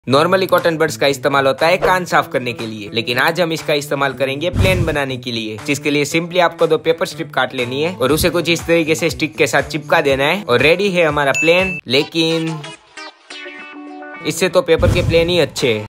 Normally cotton buds का इस्तेमाल होता है कान साफ करने के लिए, लेकिन आज हम इसका इस्तेमाल करेंगे प्लेन बनाने के लिए, जिसके लिए सिंपली आपको 2 पेपर स्ट्रिप काट लेनी है और उसे कुछ इस तरीके से स्टिक के साथ चिपका देना है और रेडी है हमारा प्लेन। लेकिन इससे तो पेपर के प्लेन ही अच्छे हैं।